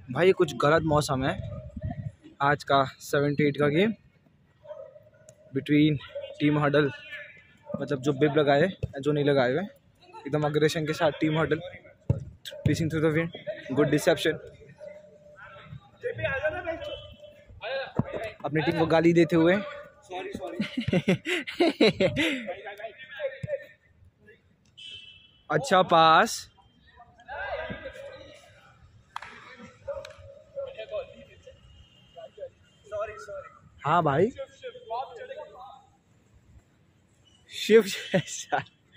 भाई कुछ गलत मौसम है आज का। 78 का गेम बिटवीन टीम हडल, मतलब जो बिब लगाए जो नहीं लगाए हुए, एकदम अग्रेशन के साथ team huddle pitching through the wind, good deception, अपनी टीम को गाली देते हुए अच्छा पास, हाँ भाई शिव जैसा।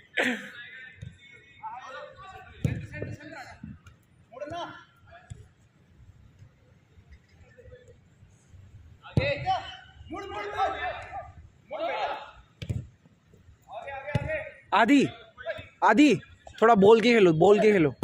आदि आदि थोड़ा बोल के खेलो, बोल के खेलो।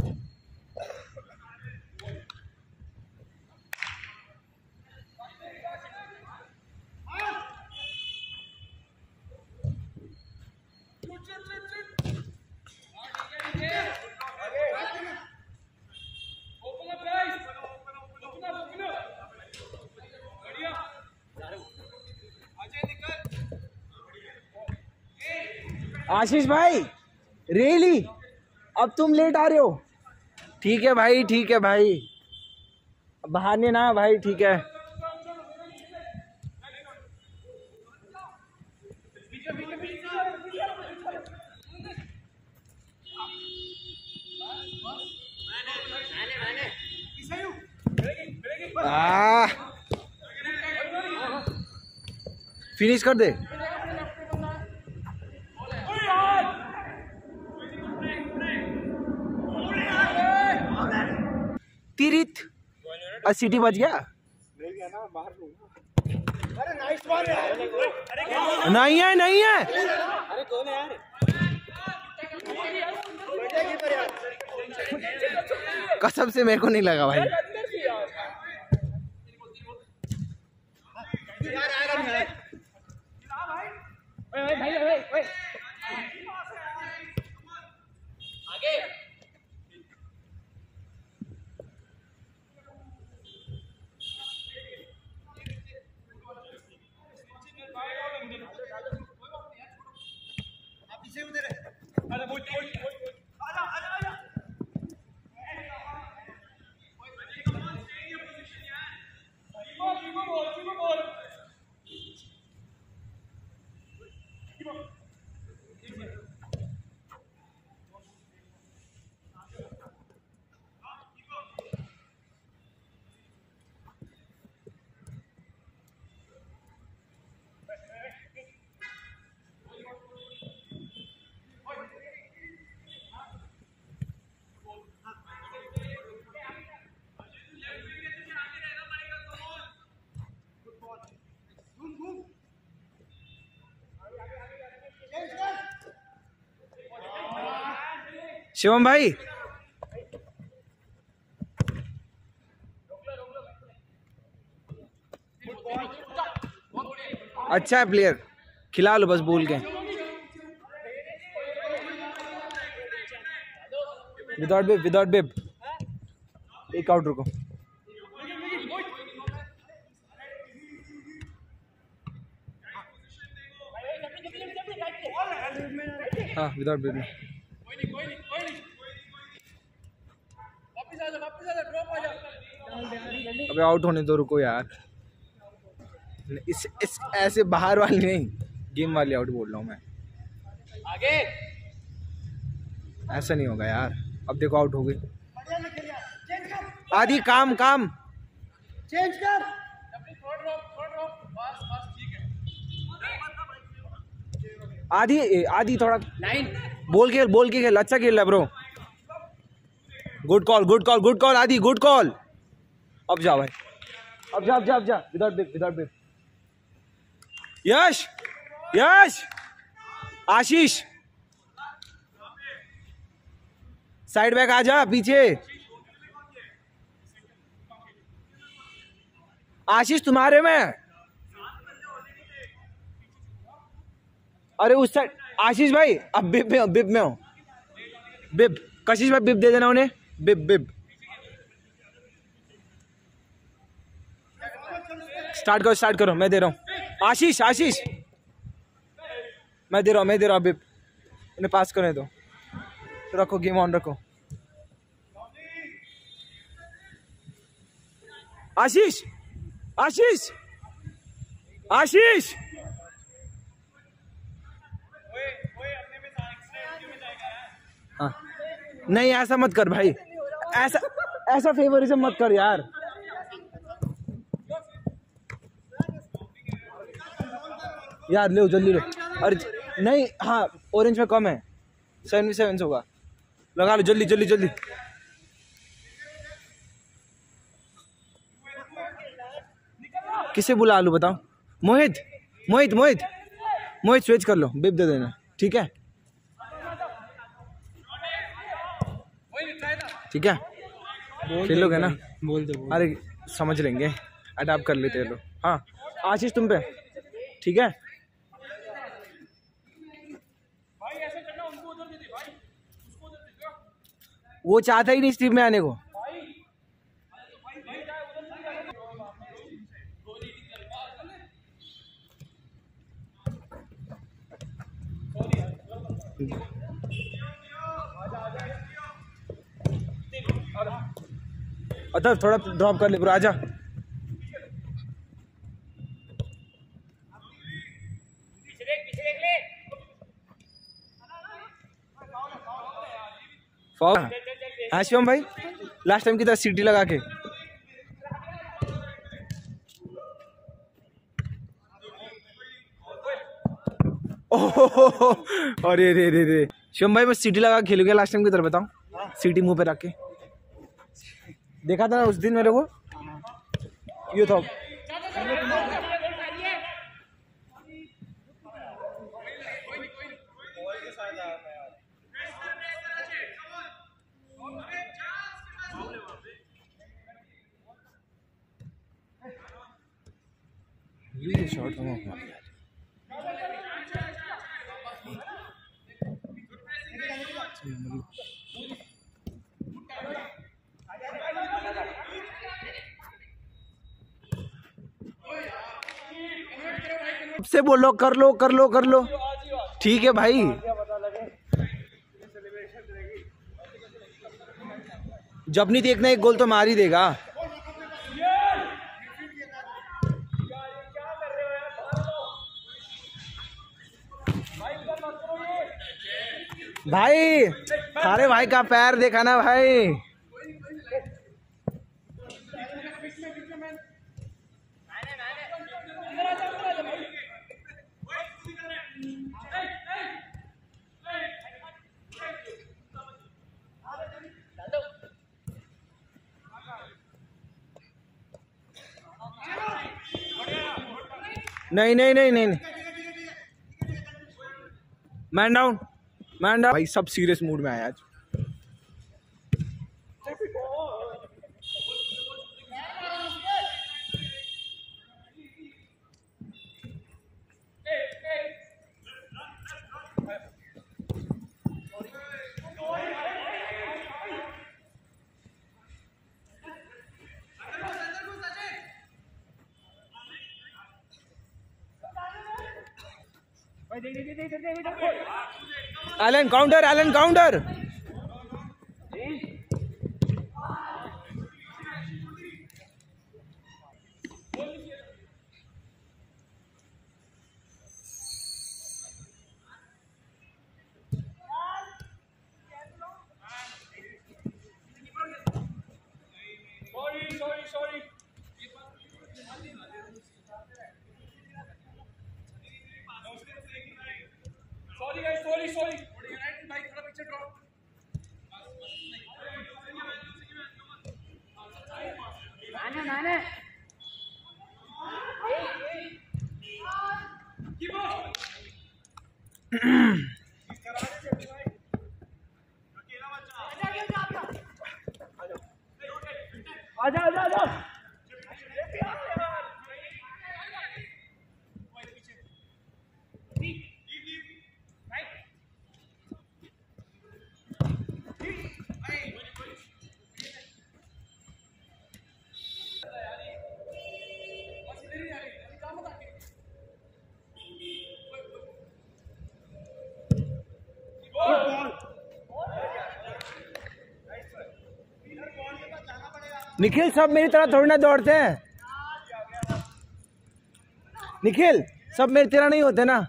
आशीष भाई रियली अब तुम लेट आ रहे हो? ठीक है भाई, ठीक है भाई, बहाने ना भाई, ठीक है। फिनिश कर दे। तिरित सीटी बच गया। नहीं है, नहीं है। अरे कौन है यार? कसम से मेरे को नहीं लगा भाई। शिवम भाई अच्छा है प्लेयर, खिला लो बस बोल के। विदाउट बिब, विदाउट बिब, एक आउट, रुको। हाँ विदाउट बिब। अबे आउट होने दो, रुको यार। इस ऐसे बाहर वाली नहीं, गेम वाली आउट बोल रहा हूँ मैं। आगे ऐसा नहीं होगा यार। अब देखो आउट हो गई। आदि काम काम चेंज कर। आदि आदि थोड़ा लाइन बोल के खेल, अच्छा खेल रहा bro. Good call, good call, good call Adi, good call. अब जा भाई, अब जा, अब जा, अब जा। Without big, without big. Yash, Yash, Ashish side back आ जा पीछे। आशीष तुम्हारे में, अरे उस साइड। आशीष भाई अब बिब में हो, बिब में हो, बिब। कशिश भाई बिब दे देना उन्हें, बिब बिब। स्टार्ट करो, मैं दे रहा हूँ। आशीष मैं दे रहा हूँ अभी, उन्हें पास करने दो। रखो, गेम ऑन रखो। आशीष हाँ, नहीं ऐसा मत कर भाई, ऐसा फेवरिज्म मत कर यार। यार लो, जल्दी लो। अरे नहीं, हाँ ऑरेंज में कम है, 77 होगा। लगा लो जल्दी। किसे बुला लूं बताओ? मोहित स्विच कर लो, बिप दे देना, ठीक है? खेलोगे ना? बोल दो। अरे समझ लेंगे, अडॉप्ट कर लेते हैं लोग। हाँ आशीष तुम पे, ठीक है? वो चाहता ही नहीं स्ट्रीम में आने को। अच्छा थोड़ा ड्रॉप कर ले ब्रो, आजा। हाँ शिवम भाई, लास्ट टाइम की तरह सीटी लगा के। ओह अरे रे शिवम भाई, मैं सीटी लगा के खेलूंगा लास्ट टाइम की तरह, बताऊं? सीटी मुंह पे रख के देखा था ना उस दिन मेरे को, ये था। ये शॉट हम मार दिया। से बोलो कर लो, ठीक है भाई। जब नहीं देखना एक गोल तो मार ही देगा भाई। अरे भाई का पैर देखा ना भाई। नहीं मैन डाउन भाई। सब सीरियस मूड में आया आज। Elon counter. सॉरी भाई, थोड़ा पीछे ड्रॉप। नाने आजा। निखिल सब मेरी तरह थोड़ी ना दौड़ते हैं। निखिल सब मेरी तरह नहीं होते ना।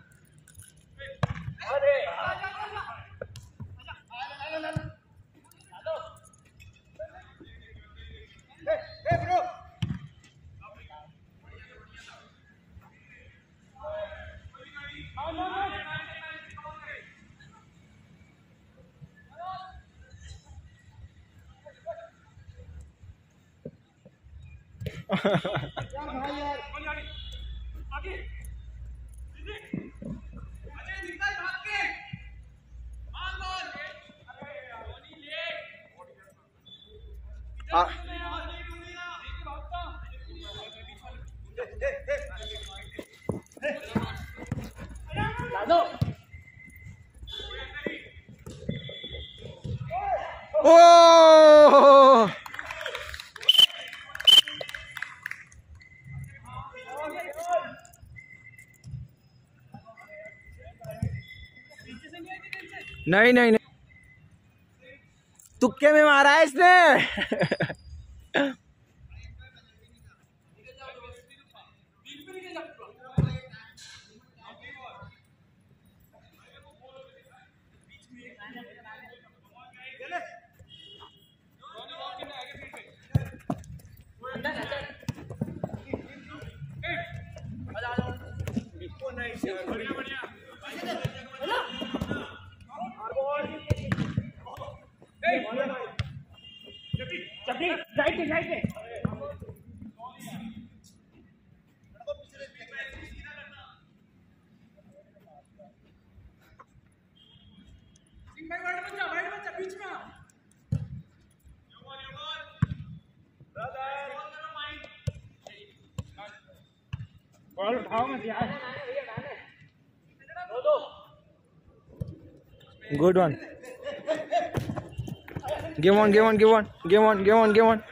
ओ नहीं नहीं नहीं, तुक्के में मारा है इसने। Good one. Game on, game on, game on, game on, game on, game on.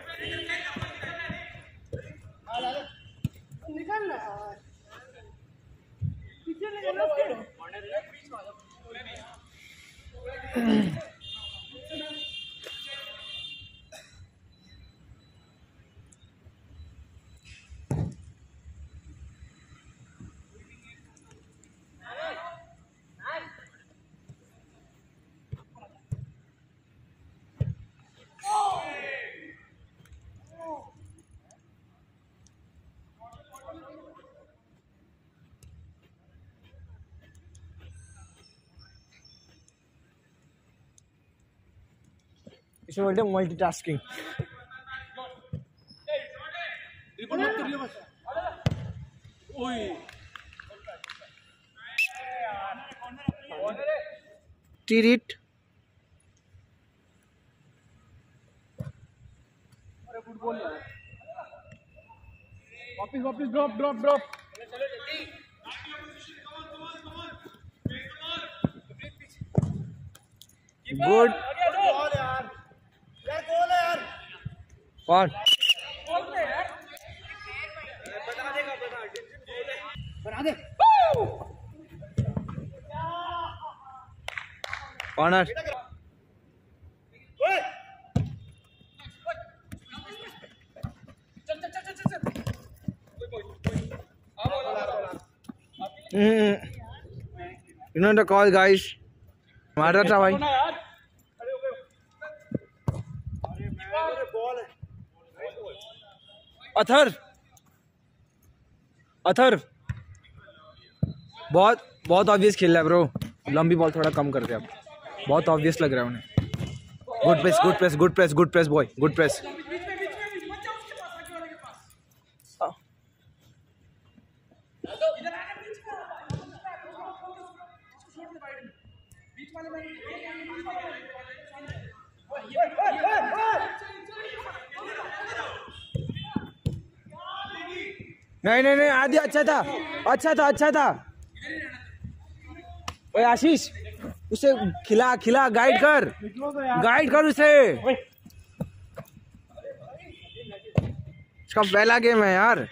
इसे बोलते हैं मल्टीटास्किंग। टीरिट वापिस वापिस ड्रॉप ड्रॉप ड्रॉप। गुड कौन बना दे corner. You know the call, guys. मार रहा था भाई। अथर अथर बहुत बहुत ऑब्वियस खेल रहा है ब्रो। लंबी बॉल थोड़ा कम कर दे अब, बहुत ऑब्वियस लग रहा है उन्हें। Good press good press good press good press boy good press. नहीं नहीं नहीं आदि अच्छा था अच्छा था अच्छा था। ओए आशीष उसे खिला खिला गाइड कर उसे। इसका पहला गेम है यार।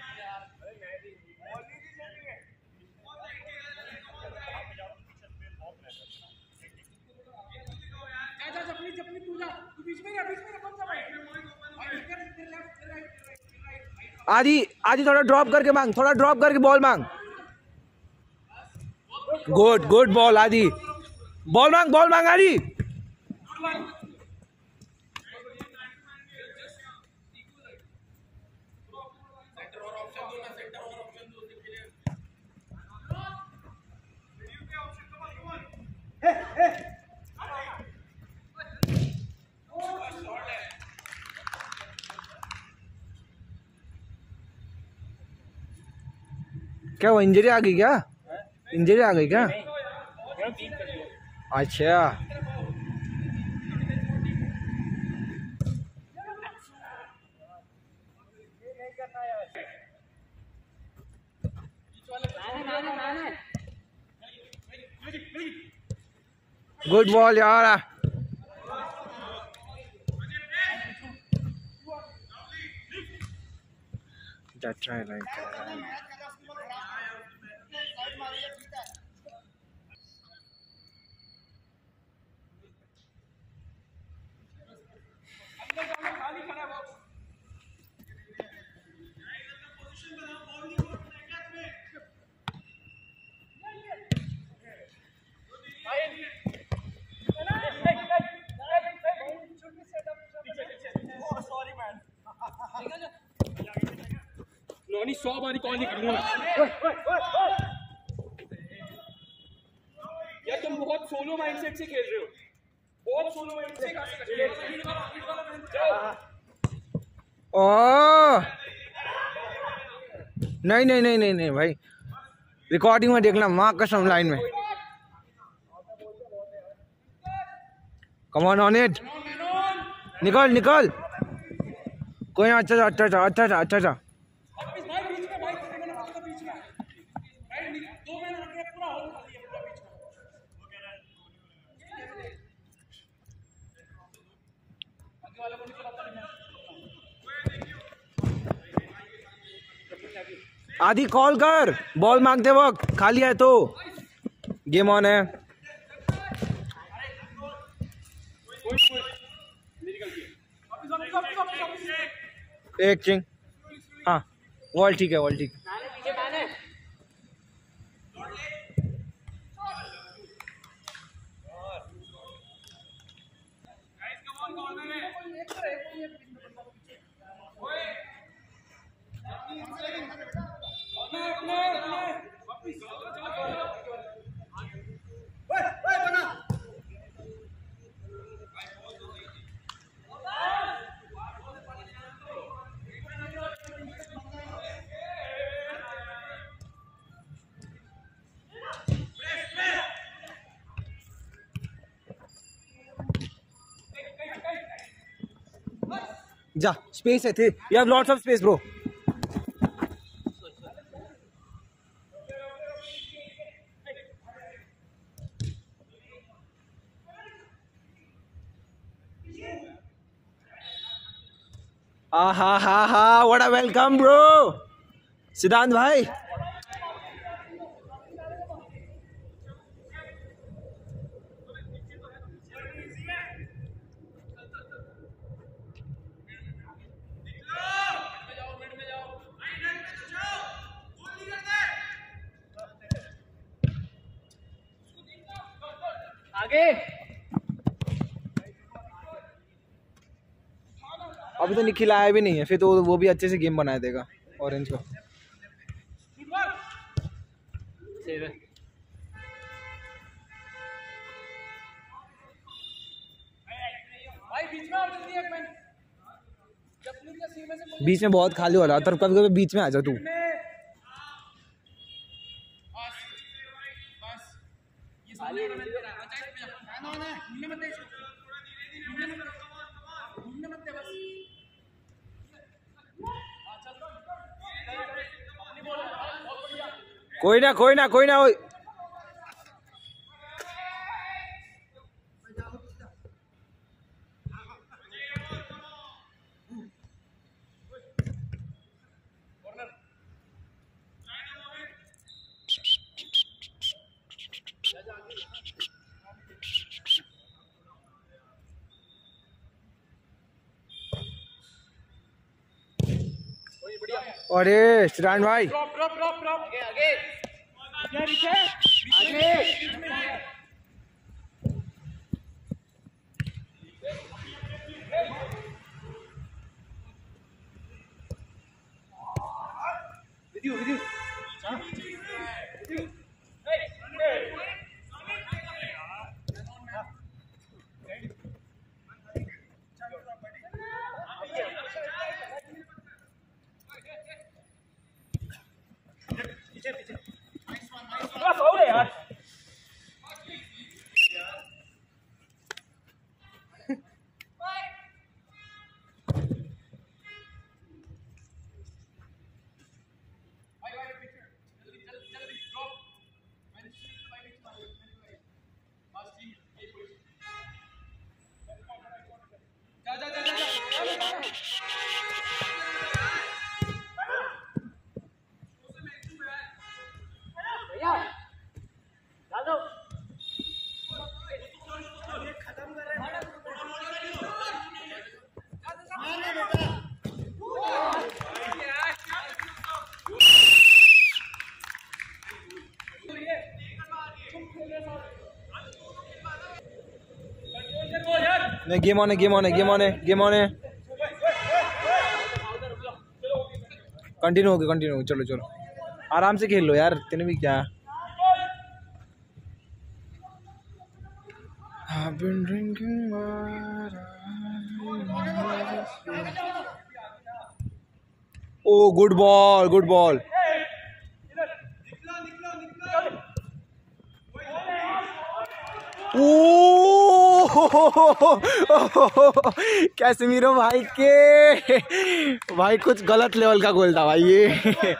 आदि आदि थोड़ा ड्रॉप करके मांग, थोड़ा ड्रॉप करके बॉल मांग। Good good ball Adi, ball मांग आदि। क्या वो इंजरी आ गई क्या? इंजरी आ गई क्या? अच्छा गुड बॉल यार। Try like नॉनी 100 बारी कॉल नहीं करूंगा यार। तुम बहुत सोलो माइंडसेट से खेल रहे हो, बहुत सोलो माइंडसेट से खेल रहे हो। ओ नहीं भाई, रिकॉर्डिंग में देखना, माँ कसम लाइन में। कम ऑन इट, निकल। कोई अच्छा। आदि कॉल कर, बॉल मांगते वक्त खाली है तो गेम ऑन है। एक चिंग, हाँ वॉल ठीक है। जा, स्पेस है थे, you have lots of space bro. हा what a welcome bro Siddhant भाई। आगे अभी तो निखिल आया भी नहीं है, फिर तो वो भी अच्छे से गेम बना देगा ऑरेंज को। बीच में बहुत खाली हो रहा था, कभी बीच में आ जा तू। कोई ना अरे श्रान भाई ड्रॉप ड्रॉप ड्रॉप ड्रॉप आगे with you नहीं, गेम ऑन है, गेम ऑन है, गेम ऑन है, गेम ऑन है। कंटिन्यू हो, चलो चलो आराम से खेल लो यार, तेने भी क्या। I've been drinking water. Oh, good ball, good ball. Casemiro भाई के भाई कुछ गलत लेवल का गोल था भाई ये।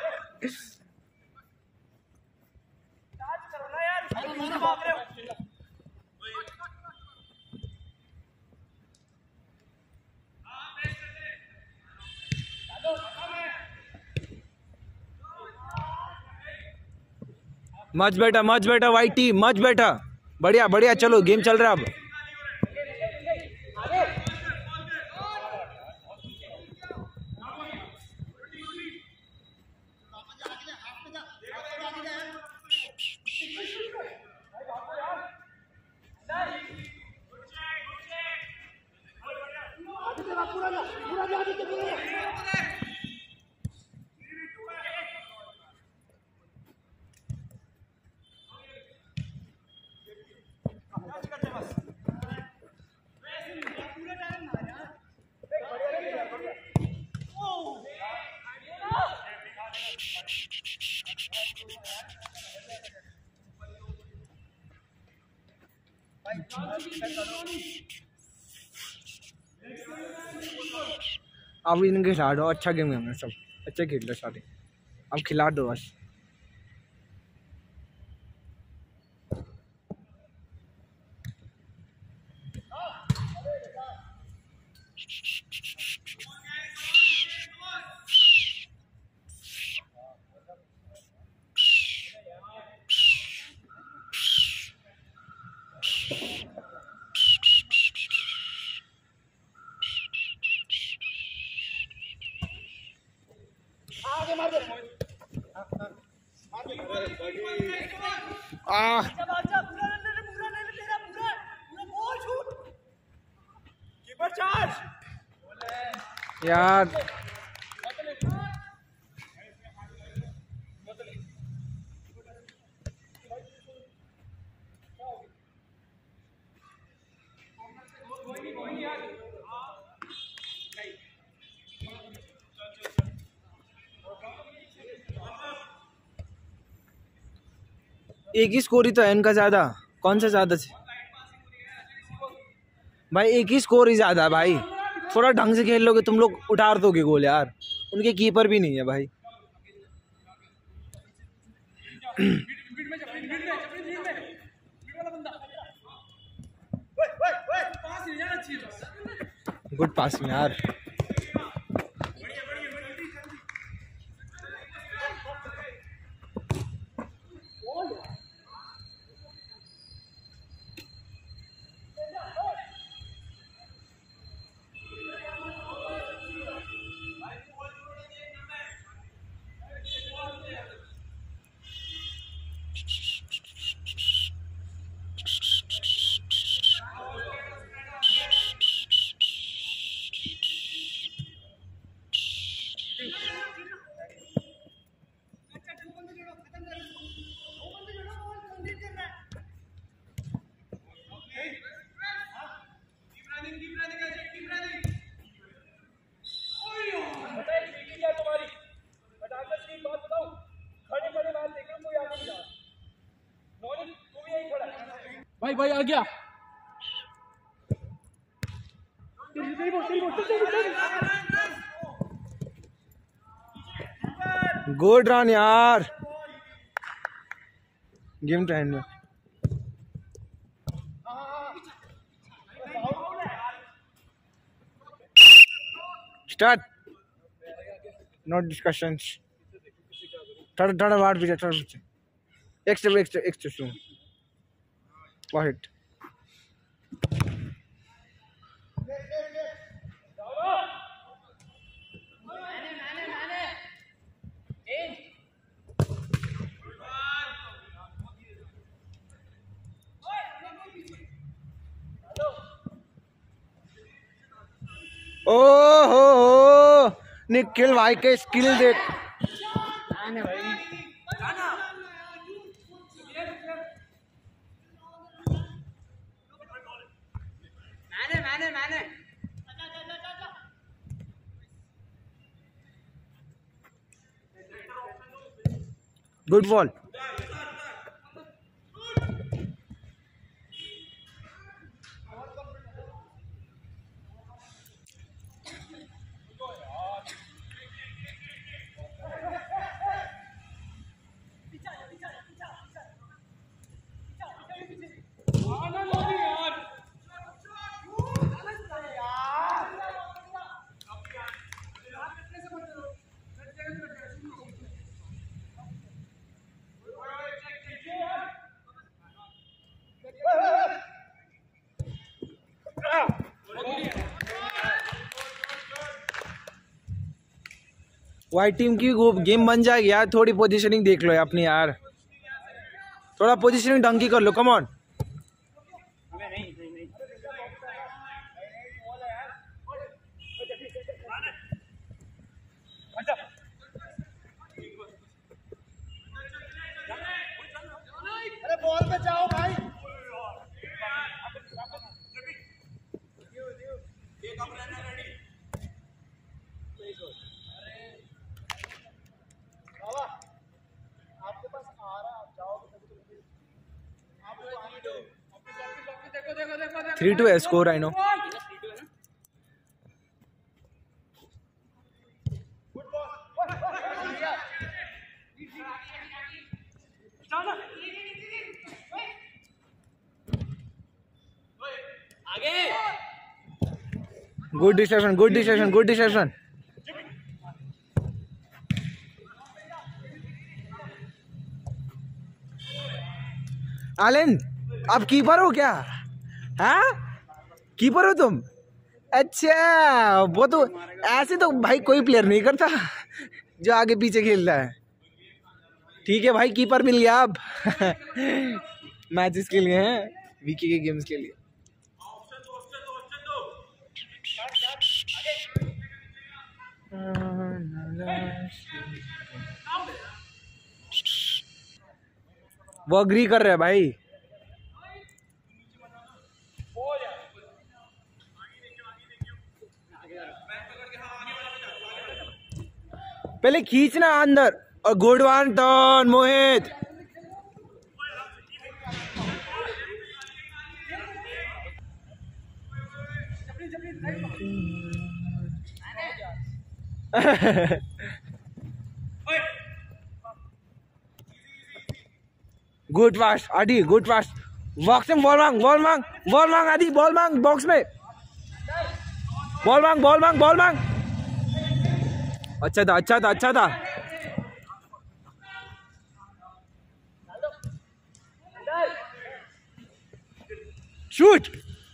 मच बेटा वाइट टीम, मच बेटा, बढ़िया बढ़िया, चलो गेम चल रहा है अब। अब इनके खिला दो, अच्छा गेम है, सब अच्छे खेल रहे सारे, अब खिला दो बस। यार एक ही स्कोर ही तो है इनका, ज्यादा कौन सा ज्यादा से भाई, एक ही स्कोर ही ज्यादा है भाई, थोड़ा ढंग से खेल लोगे तुम लोग उतार दोगे गोल यार, उनके कीपर भी नहीं है भाई। गुड पासिंग यार। भाई आ गया। गुड रन यार, गेम टाइम में। Start, not discussions. थोड़ा वार्ड पीछे, थोड़ा पीछे, एक्स्ट्रा वाहिद। ओहो निखिल भाई के स्किल देख। मैंने गुड बॉल। वाइट टीम की गेम बन जाएगी यार, थोड़ी पोजीशनिंग देख लो अपनी यार, थोड़ा पोजीशनिंग ढंग की कर लो। Come on. अरे बॉल पे जाओ भाई। आपके पास आ रहा, आप जाओ। 3-2 है score, I know. Good distraction. Alan, आप कीपर हो क्या? हाँ, कीपर हो तुम? अच्छा, वो तो ऐसे तो भाई कोई प्लेयर नहीं करता जो आगे पीछे खेलता है। ठीक है भाई, कीपर मिल गया अब मैचेस के लिए हैं, वीके के गेम्स के लिए। वो अग्री कर रहे हैं भाई। पहले खींचना अंदर, और good one turn Mohit. Good pass Adi, good pass. Box में बॉल मांग आदि, बॉल मांग बॉक्स में, बॉल मांग। अच्छा था। शूट।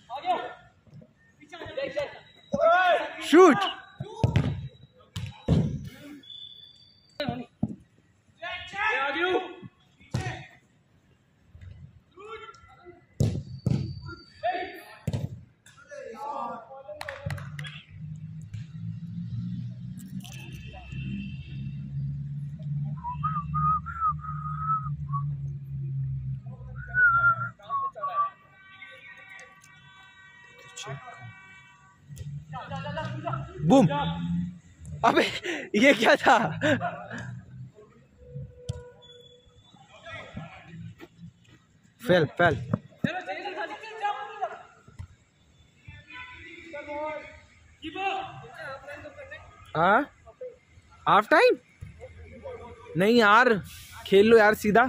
बूम। अबे ये क्या था? फेल। हाँ हाफ टाइम नहीं यार, खेल लो यार सीधा।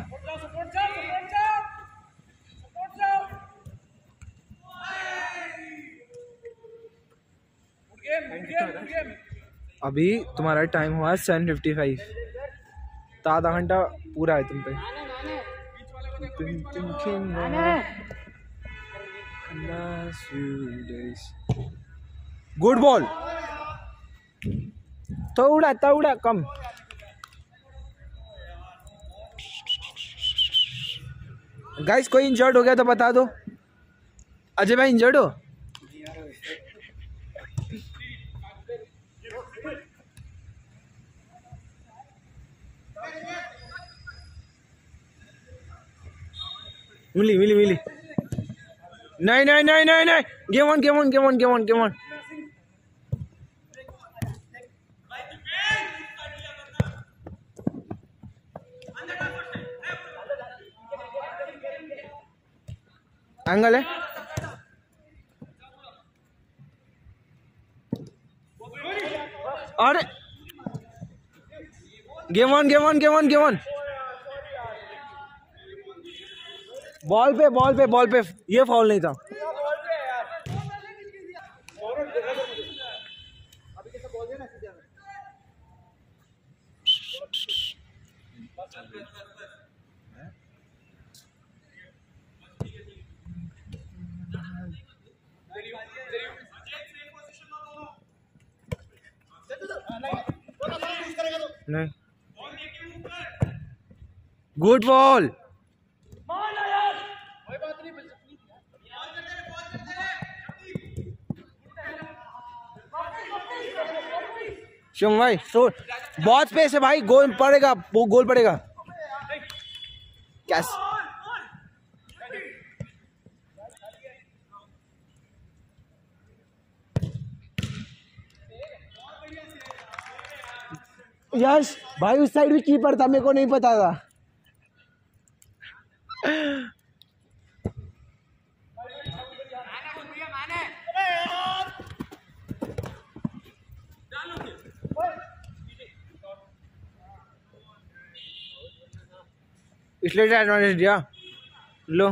अभी तुम्हारा टाइम हुआ 7:55, तो आधा घंटा पूरा है तुम पे। गुड बॉल, थोड़ा कम। गाइस कोई इंजर्ड हो गया तो बता दो। अजय भाई इंजर्ड हो? मिली नहीं। Game on. एंगल है। अरे गेम ऑन। बॉल पे ये फाउल नहीं था। नहीं, गुड बॉल। शिवम भाई बहुत स्पेस है भाई, गोल पड़ेगा, वो गोल पड़ेगा। कैसे यश भाई, उस साइड भी कीपर था, मेरे को नहीं पता था। इसलिए एडवांटेज दिया लो।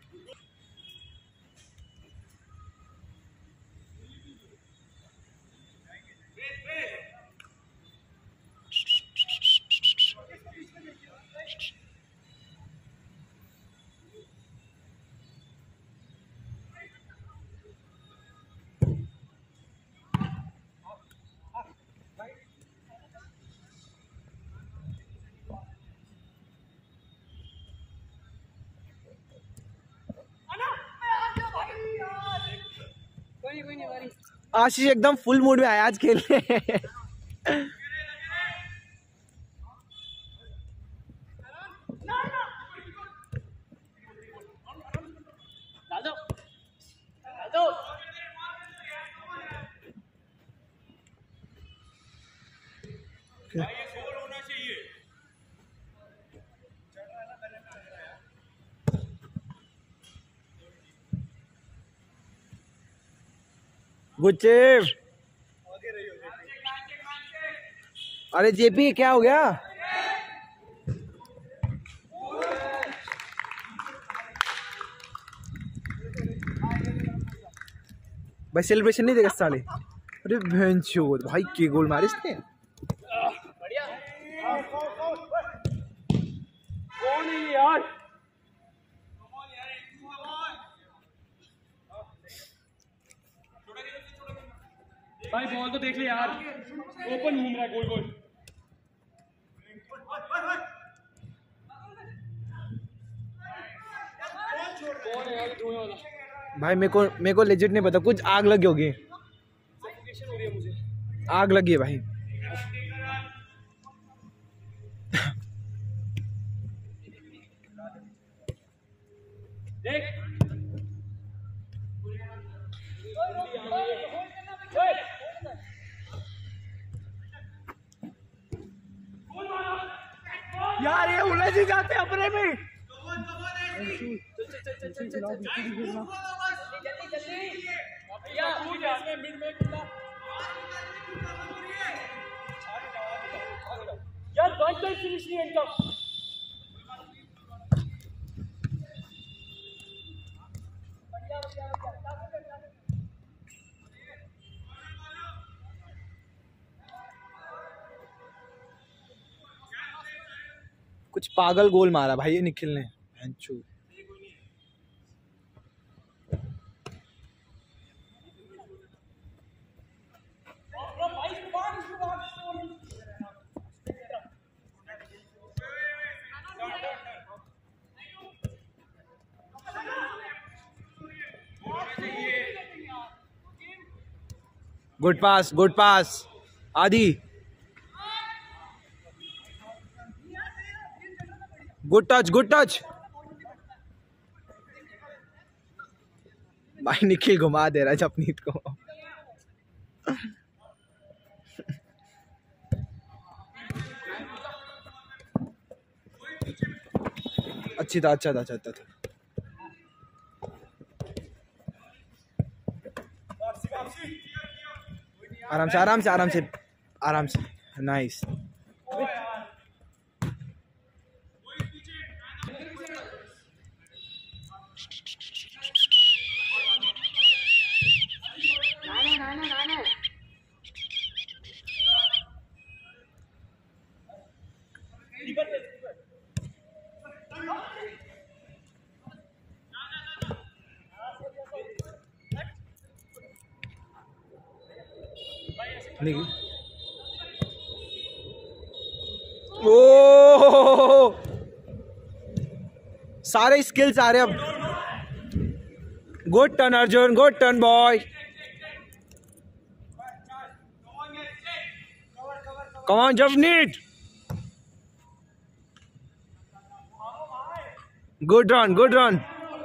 आशीष एकदम फुल मूड में आया आज खेलने। Good save. अरे जेपी क्या हो गया? भाई सेलिब्रेशन नहीं देगा साले। अरे भैंचोद भाई के गोल मारे इसने। बढ़िया। कौन है ये यार? भाई बॉल तो देख ले यार, ओपन घूम रहा है गोल गोल। भाई मेरे को लेजिट नहीं पता, कुछ आग लगी होगी। आग लगी है भाई। देख यार, ये उलझ ही जाते अपने में। टाइम फिनिश नहीं है इनका। कुछ पागल गोल मारा भाई ये निखिल ने। Good pass Adi, good touch भाई। निखिल घुमा दे रहा है जपनीत को। अच्छा था। आराम से नाइस। ओ सारे स्किल्स आ रहे अब। Good turn Arjun, good turn boy. Come on Javneet, good run.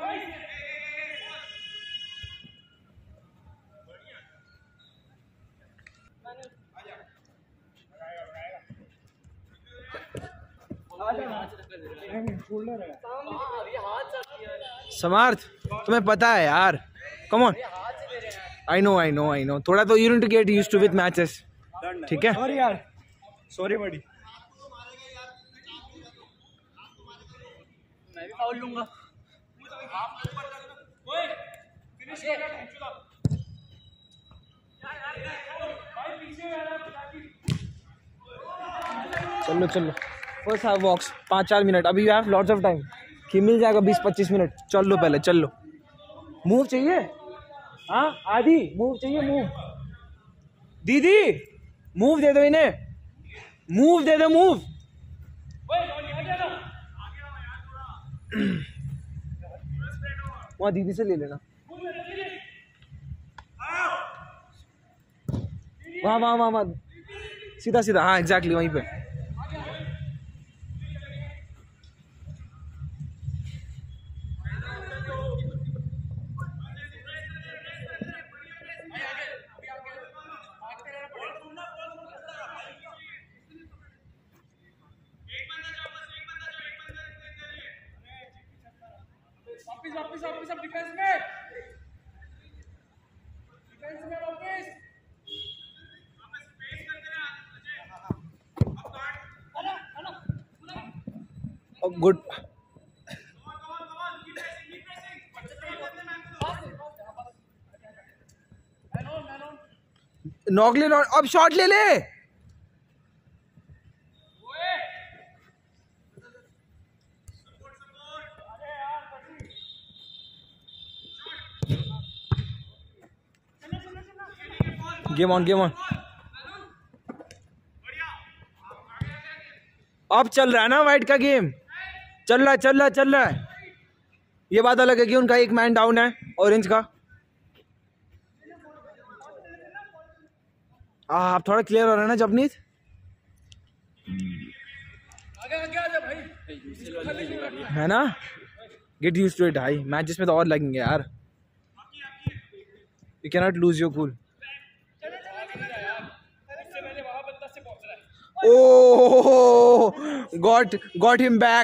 Samarth तुम्हें पता है यार, कम ऑन। आई नो थोड़ा तो you need to get used to with matches, ठीक है? सॉरी यार, सॉरी बड़ी। मैं भी फाउल लूंगा। चलो फर्स्ट हाफ वॉक्स 5-4 मिनट। अभी you have lots of time कि मिल जाएगा 20-25 मिनट। चल लो पहले, चल लो। मूव चाहिए? हाँ आदि मूव चाहिए, मूव। दीदी मूव दे दो इन्हें, मूव दे दो, मूव। वहाँ दीदी से ले लेना। वहाँ सीधा हाँ एग्जैक्टली वहीं पे। वापस अब डिफेंस में वापस। गुड। नॉगले अब शॉट ले ले। गेम ऑन अब चल रहा है ना वाइट का गेम, चल रहा है। ये बात अलग है कि उनका एक मैन डाउन है ऑरेंज का। आप थोड़ा क्लियर हो रहा है ना जपनीत? है ना, गेट यूज्ड टू इट भाई। मैचेस में तो और लगेंगे यार, you can not lose your cool. Oh, got him back.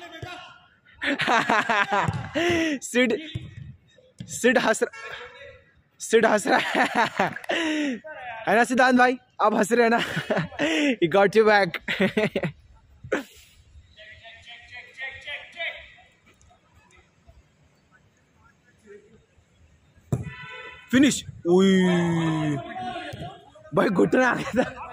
Sid हंस रहा है ना सिद्धांत भाई, आप हंस रहे हैं ना? He got you back. Finish. उई भाई घुटना आ गया था।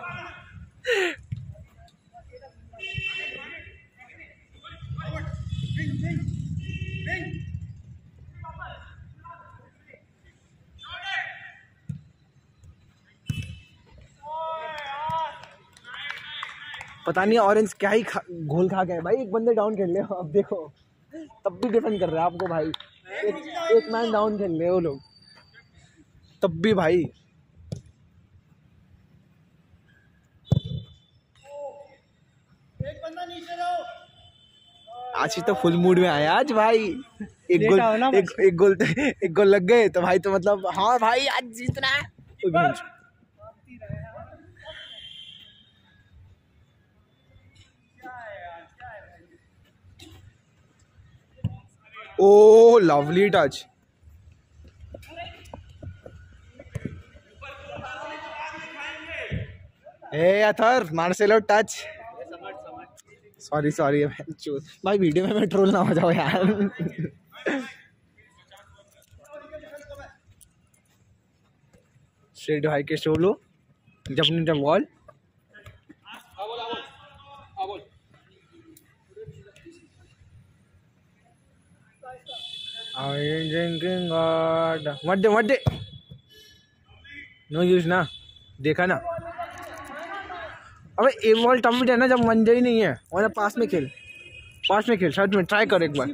पता नहीं ऑरेंज क्या ही घोल खा गए भाई। एक बंदे डाउन खेल ले अब देखो, तब भी डिफेंड कर रहे हैं आपको भाई। एक मैन डाउन खेल रहे वो लोग, तब भी भाई। एक बंदा नीचे रहो। आज ही तो फुल मूड में आया आज भाई। एक गोल लग गए तो भाई, तो मतलब हाँ भाई आज जीतना है। Oh lovely touch. Another Marcelo touch. सॉरी भाई, वीडियो में मैं ट्रोल ना हो जाओ यार। स्ट्रेट हाई के solo jumping the wall. What the no use ना, देखा ना। अबे ए बॉल टम है ना, जब मंजा ही नहीं है वरना पास में खेल साइड में ट्राई कर एक बार।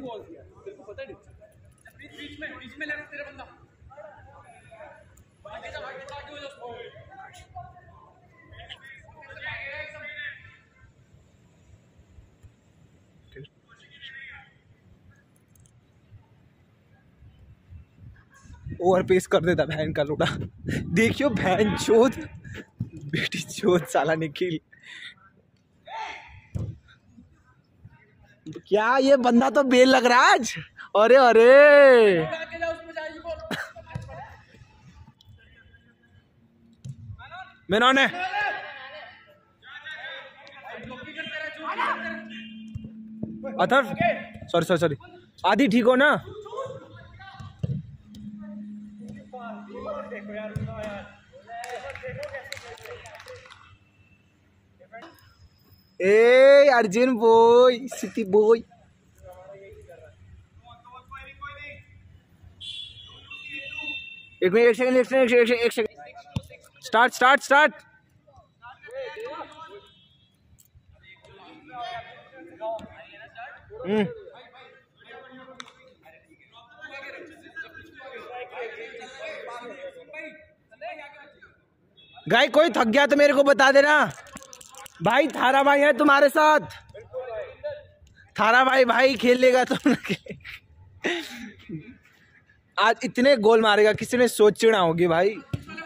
ओवर पेस कर देता बहन का लोड़ा। देखियो बहन चोद, बेटी चोद साला निखिल। क्या ये बंदा तो बेल लग रहा है आज। अरे मेनॉन है। अथर सॉरी आदि ठीक हो ना। ए अर्जुन बॉय, सिटी बॉय। एक सेकंड स्टार्ट। गाय कोई थक गया तो मेरे को बता देना भाई। थारा भाई है तुम्हारे साथ। थारा भाई खेल लेगा तो। आज इतने गोल मारेगा किसी ने सोची ना होगी भाई।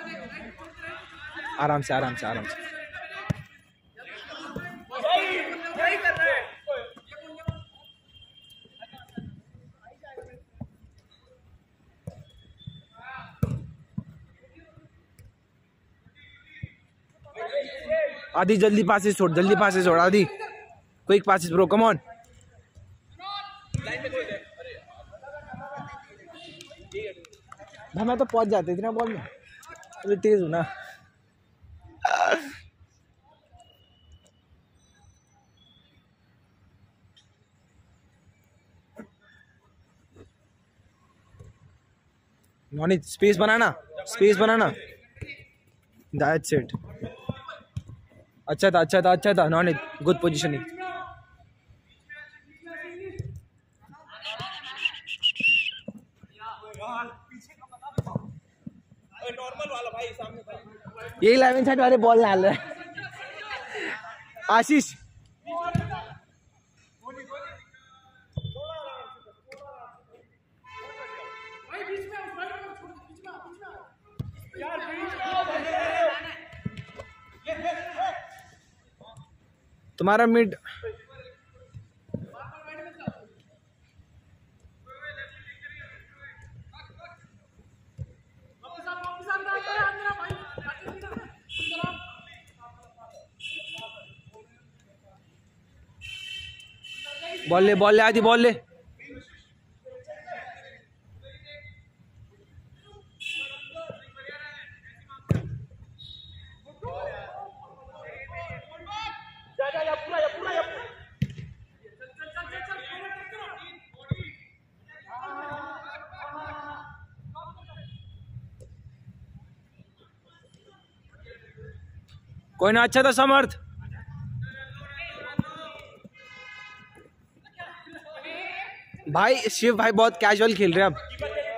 आराम से आदि जल्दी पासेस छोड़ Adi. Quick passes bro, come on. मैं तो पहुंच जाते थे ना बॉल में, अरे तेज हूं ना। नॉनी स्पेस बनाना। That's it. अच्छा था नॉनी, गुड पोजीशनिंग। ये 11 साइड वाले बॉल डाल रहे हैं आशीष। तुम्हारा मिड बॉल ले आदि बॉल ले। कोई ना, अच्छा था समर्थ। भाई शिव भाई बहुत कैजुअल खेल रहे हैं अब।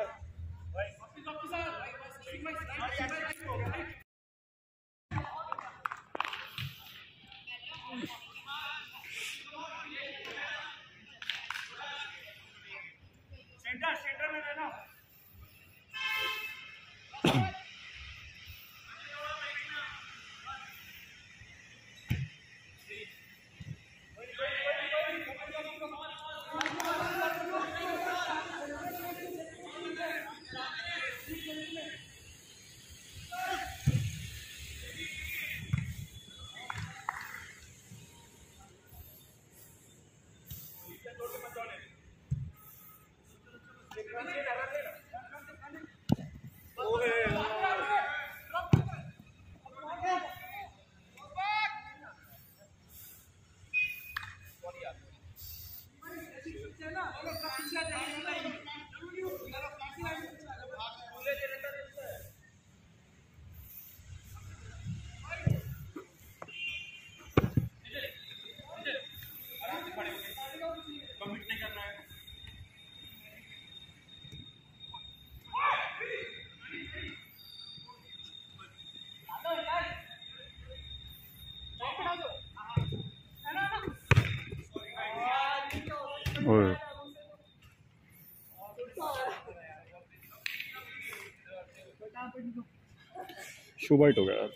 सेंटर में रहना। शू बाइट हो गया।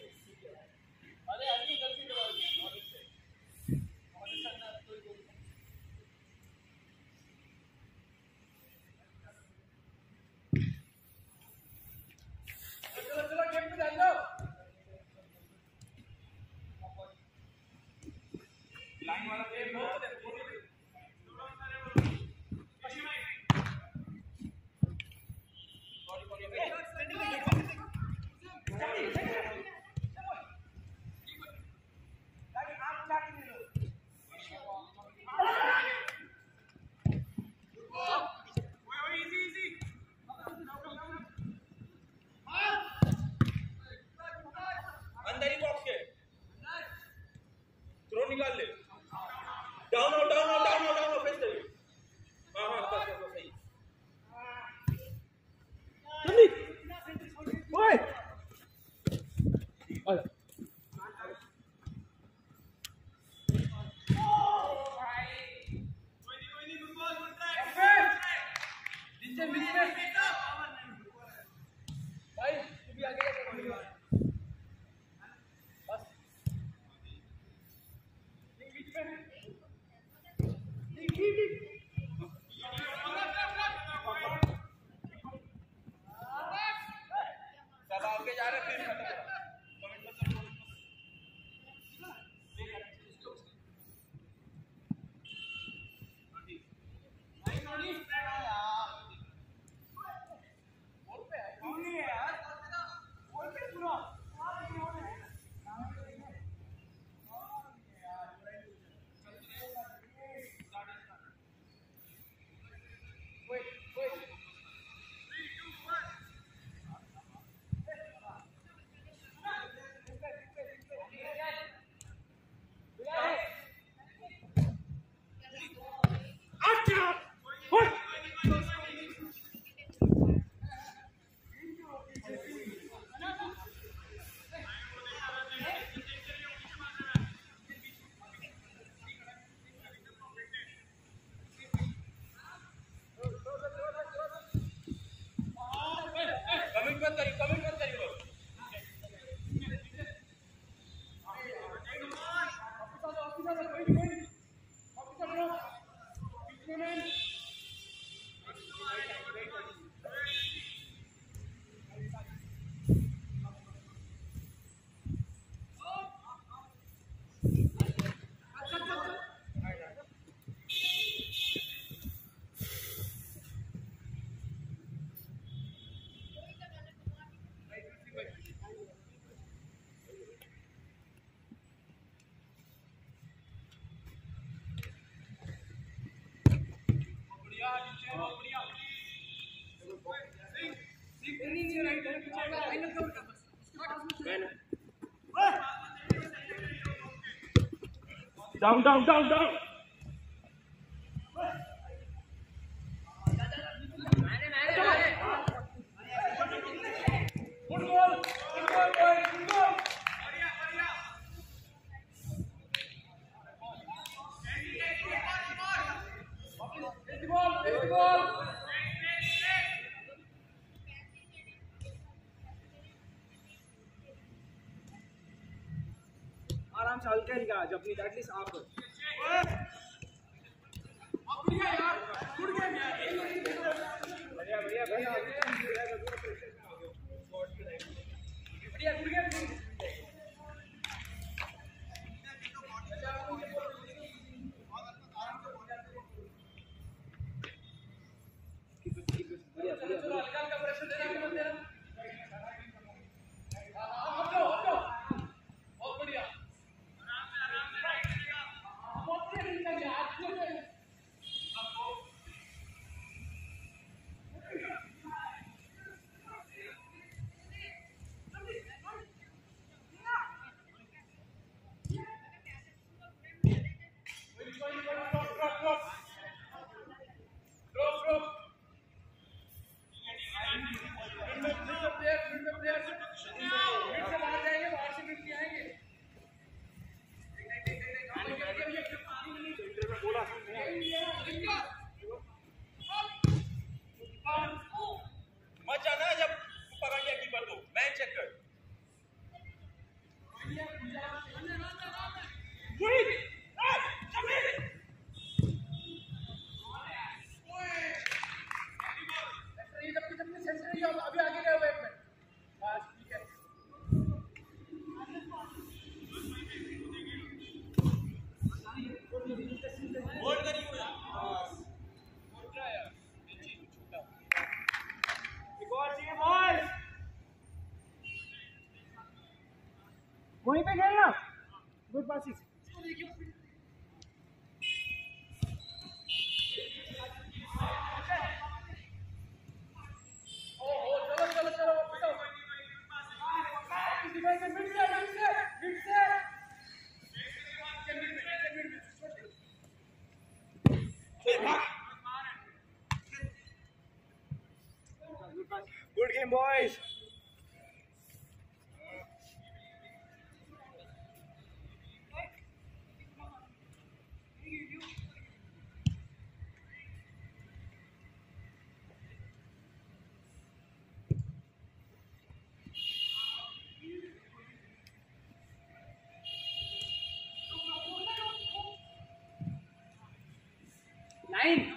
निकाल ले। Down out down out down out down out face दे। हां हां बस बस सही। जल्दी ओए आ Down, down, down, down. Good goal, boy, good goal. Take the ball, take the ball. आराम से हल्का ही आज अपनी एटलीस्ट आप मत जाना जब पकड़ लिया कीपर को मैन चेक कर अभी आगे गए हुए एक मिनट बस ठीक है होल्ड करिए वहीं पे खेलना good passing good game boys nine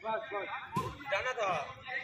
जाना था।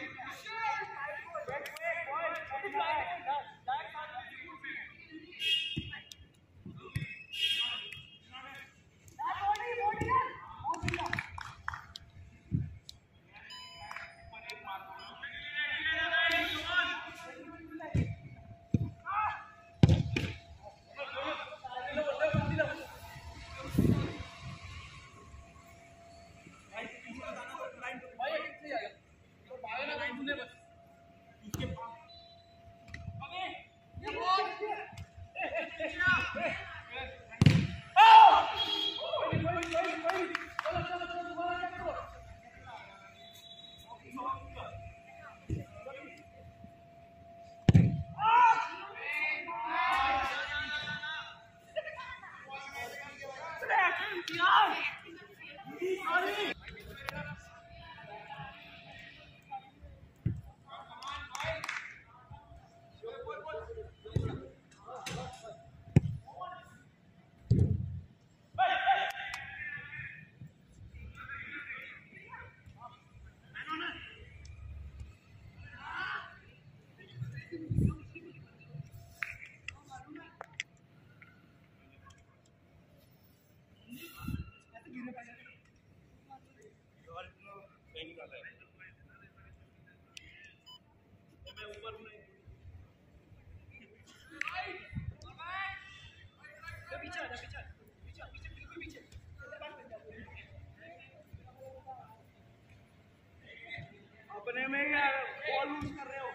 अपने में ही बॉल लूज कर रहे हो।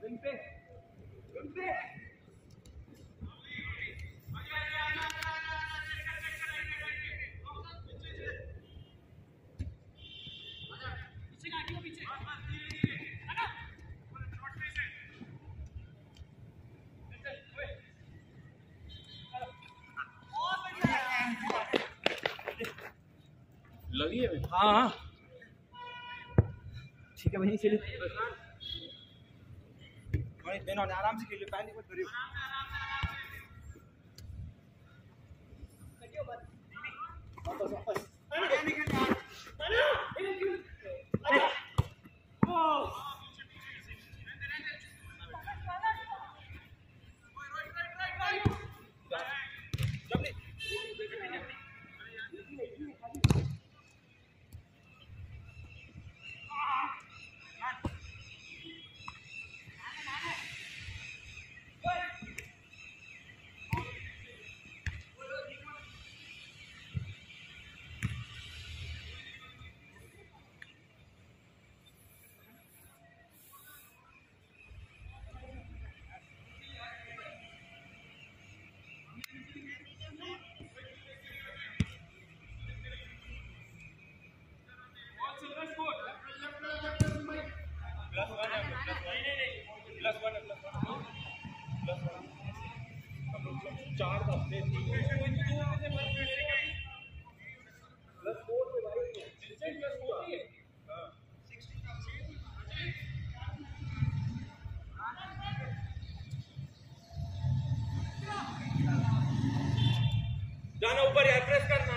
लगी है हाँ हाँ ठीक है भाई चलिए भाई आराम से खेलिए पहले मत करियो जाना ऊपर यार प्रेस करना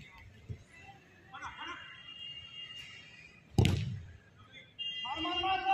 मार मार मार